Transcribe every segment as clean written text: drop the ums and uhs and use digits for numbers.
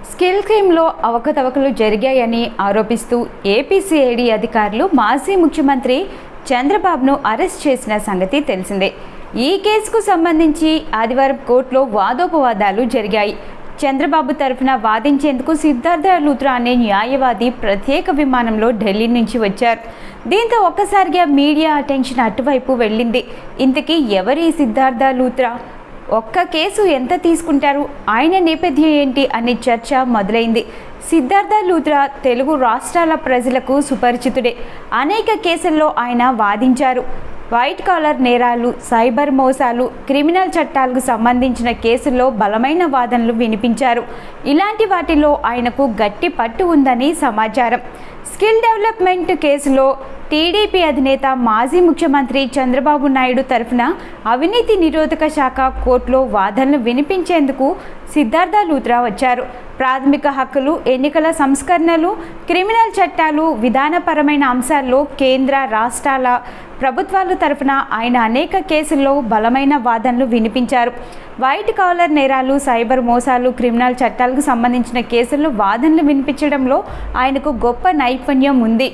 Skill స్కీమ్లో అవకతవకలు జరిగాయని ఆరోపిస్తూ ఏపీసీఐడీ అధికారులు మాజీ ముఖ్యమంత్రి చంద్రబాబును అరెస్ట్ చేసిన సంగతి తెలిసిందే. ఈ కేసుకు సంబంధించి ఆదివారం కోర్టులో వాదోపవాదాలు జరిగాయి. చంద్రబాబు తరఫున వాదించేందుకు సిద్ధార్థ లూత్రా అనే న్యాయవాది ప్రత్యేక విమానంలో ఢిల్లీ నుంచి వచ్చారు. దీంతో ఒక్కసారిగా మీడియా అటెన్షన్ అటువైపు వెళ్ళింది. ఇంతకీ ఎవరి సిద్ధార్థ లూత్రా? ఒక్క కేసు ఎంత తీసుకుంటారు? ఆయన నేపథ్యం ఏంటి అనే చర్చ మొదలైంది. సిద్ధార్థ లూత్రా తెలుగు రాష్ట్రాల ప్రజలకు సుపరిచితుడే. అనేక కేసుల్లో ఆయన వాదించారు. వైట్ కాలర్ నేరాలు, సైబర్ మోసాలు, క్రిమినల్ చట్టాలకు సంబంధించిన కేసుల్లో బలమైన వాదనలు వినిపించారు. ఇలాంటి వాటిలో ఆయనకు గట్టి పట్టు ఉందని సమాచారం. స్కిల్ డెవలప్మెంట్ కేసులో టీడీపీ అధినేత మాజీ ముఖ్యమంత్రి చంద్రబాబు నాయుడు తరఫున అవినీతి నిరోధక శాఖ కోర్టులో వాదనలు వినిపించేందుకు సిద్ధార్థ లూత్రా వచ్చారు. ప్రాథమిక హక్కులు, ఎన్నికల సంస్కరణలు, క్రిమినల్ చట్టాలు, విధానపరమైన అంశాల్లో కేంద్ర రాష్ట్రాల ప్రభుత్వాల తరఫున ఆయన అనేక కేసుల్లో బలమైన వాదనలు వినిపించారు. వైట్ కాలర్ నేరాలు, సైబర్ మోసాలు, క్రిమినల్ చట్టాలకు సంబంధించిన కేసుల్లో వాదనలు వినిపించడంలో ఆయనకు గొప్ప నైపుణ్యం ఉంది.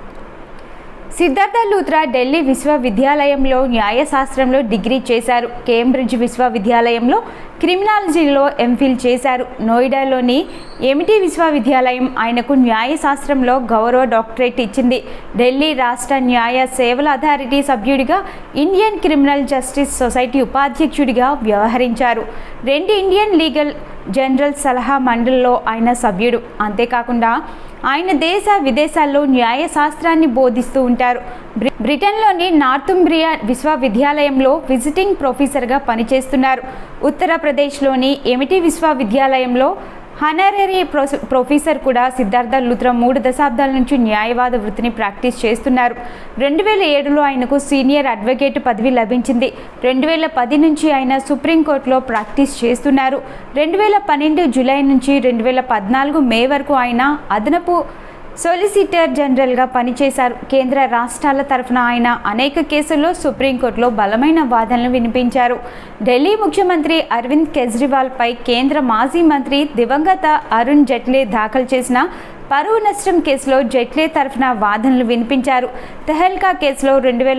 సిద్ధార్థ లూత్రా ఢిల్లీ విశ్వవిద్యాలయంలో న్యాయశాస్త్రంలో డిగ్రీ చేశారు. కేంబ్రిడ్జ్ విశ్వవిద్యాలయంలో క్రిమినాలజీలో ఎంఫిల్ చేశారు. నోయిడాలోని ఎంఐటి విశ్వవిద్యాలయం ఆయనకు న్యాయశాస్త్రంలో గౌరవ డాక్టరేట్ ఇచ్చింది. ఢిల్లీ రాష్ట్ర న్యాయ సేవల అథారిటీ సభ్యుడిగా, ఇండియన్ క్రిమినల్ జస్టిస్ సొసైటీ ఉపాధ్యక్షుడిగా వ్యవహరించారు. 2 ఇండియన్ లీగల్ జనరల్ సలహా మండలిలో ఆయన సభ్యుడు. అంతేకాకుండా ఆయన దేశ విదేశాల్లో న్యాయశాస్త్రాన్ని బోధిస్తూ ఉంటారు. బ్రిటన్లోని నార్తుంబ్రియా విశ్వవిద్యాలయంలో విజిటింగ్ ప్రొఫెసర్గా పనిచేస్తున్నారు. ఉత్తరప్రదేశ్లోని ఎంఐటి విశ్వవిద్యాలయంలో హానరరీ ప్రొఫెసర్ కూడా సిద్ధార్థ లూత్రా 3 దశాబ్దాల నుంచి న్యాయవాద వృత్తిని ప్రాక్టీస్ చేస్తున్నారు. 2007లో ఆయనకు సీనియర్ అడ్వకేట్ పదవి లభించింది. 2010 నుంచి ఆయన సుప్రీంకోర్టులో ప్రాక్టీస్ చేస్తున్నారు. 2012 జూలై నుంచి 2014 మే వరకు ఆయన అదనపు సొలిసిటర్ జనరల్గా పనిచేశారు. కేంద్ర రాష్ట్రాల తరఫున ఆయన అనేక కేసుల్లో సుప్రీంకోర్టులో బలమైన వాదనలు వినిపించారు. ఢిల్లీ ముఖ్యమంత్రి అరవింద్ కేజ్రీవాల్పై కేంద్ర మాజీ మంత్రి దివంగత అరుణ్ జైట్లీ దాఖలు చేసిన పరువు నష్టం కేసులో జైట్లీ తరఫున వాదనలు వినిపించారు. తెహల్కా కేసులో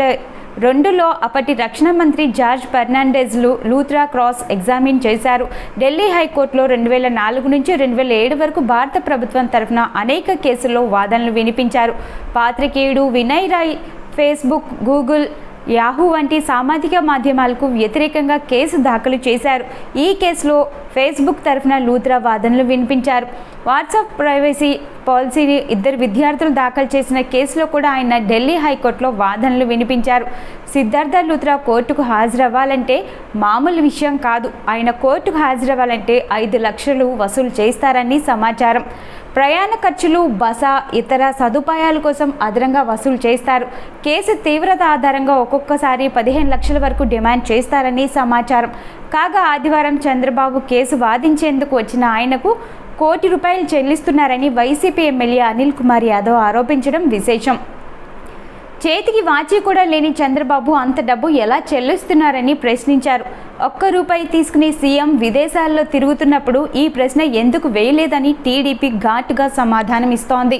2002లో అప్పటి రక్షణ మంత్రి జార్జ్ ఫెర్నాండెజ్లు లూత్రా క్రాస్ ఎగ్జామిన్ చేశారు. ఢిల్లీ హైకోర్టులో 2004 నుంచి 2007 వరకు భారత ప్రభుత్వం తరఫున అనేక కేసుల్లో వాదనలు వినిపించారు. పాత్రికేయుడు Vinay Rai Facebook, Google, Yahoo వంటి సామాజిక మాధ్యమాలకు వ్యతిరేకంగా కేసు దాఖలు చేశారు. ఈ కేసులో ఫేస్బుక్ తరఫున లూత్రా వాదనలు వినిపించారు. వాట్సాప్ ప్రైవసీ పాలసీని 2 విద్యార్థులు దాఖలు చేసిన కేసులో కూడా ఆయన ఢిల్లీ హైకోర్టులో వాదనలు వినిపించారు. సిద్ధార్థ లూత్రా కోర్టుకు హాజరవ్వాలంటే మామూలు విషయం కాదు. ఆయన కోర్టుకు హాజరవ్వాలంటే 5 లక్షలు వసూలు చేస్తారని సమాచారం. ప్రయాణ ఖర్చులు, బస, ఇతర సదుపాయాల కోసం అదనంగా వసూలు చేస్తారు. కేసు తీవ్రత ఆధారంగా ఒక్కొక్కసారి 15 లక్షల వరకు డిమాండ్ చేస్తారని సమాచారం. కాగా ఆదివారం చంద్రబాబు కేసు వాదించేందుకు వచ్చిన ఆయనకు ₹1 కోటి చెల్లిస్తున్నారని వైసీపీ ఎమ్మెల్యే అనిల్ కుమార్ యాదవ్ ఆరోపించడం విశేషం. చేతికి వాచి కూడా లేని చంద్రబాబు అంత డబ్బు ఎలా చెల్లిస్తున్నారని ప్రశ్నించారు. ₹1 తీసుకుని సీఎం విదేశాల్లో తిరుగుతున్నప్పుడు ఈ ప్రశ్న ఎందుకు వేయలేదని టీడీపీ ఘాటుగా సమాధానం ఇస్తోంది.